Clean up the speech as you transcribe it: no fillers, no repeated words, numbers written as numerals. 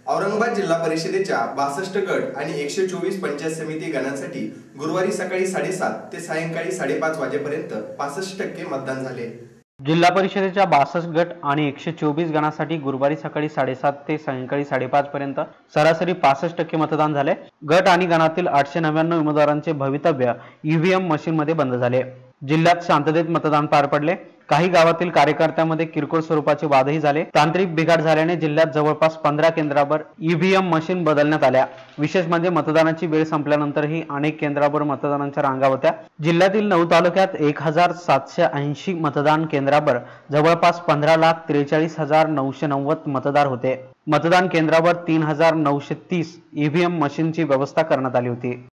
औरंगाबाद जिल्हा परिषदेच्या 62 गट आणि 124 पंचायत समिती गणांसाठी गुरुवारी सकाळी 7:30 ते सायंकाळी 5:30 वाजेपर्यंत 65% मतदान झाले। जिल्हा परिषदेच्या 62 गट आणि 124 गणासाठी गुरुवारी सकाळी 7:30 ते सायंकाळी 5:30 पर्यंत सरासरी 65% मतदान झाले। गट आणि गणातील 899 उमेदवारांचे भवितव्य ईव्हीएम मशीनमध्ये बंद झाले। जिल्ह्यात शांततेत मतदान पार पडले। काही गावातील कार्यकर्त्यांमध्ये किरकोळ स्वरूपाचे वादही झाले। तांत्रिक बिघाड झाल्याने जिल्ह्यात जवळपास 15 केंद्रावर ईव्हीएम मशीन बदलण्यात आल्या। विशेष म्हणजे मतदानाची वेळ संपल्यानंतरही अनेक केंद्रावर मतदानाच्या रांगा होत्या। जिल्ह्यातील 9 तालुक्यात 1780 मतदान केंद्रावर जवळपास 15,43,990 मतदार होते। मतदान केंद्रावर 3,930 ईव्हीएम मशीनची व्यवस्था करण्यात आली होती।